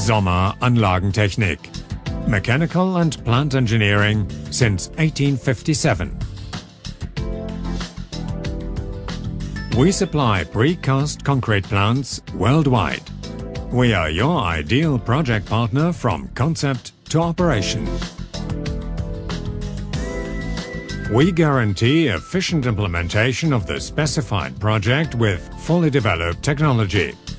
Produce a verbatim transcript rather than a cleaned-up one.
Sommer Anlagentechnik, mechanical and plant engineering since eighteen fifty-seven. We supply precast concrete plants worldwide. We are your ideal project partner from concept to operation. We guarantee efficient implementation of the specified project with fully developed technology.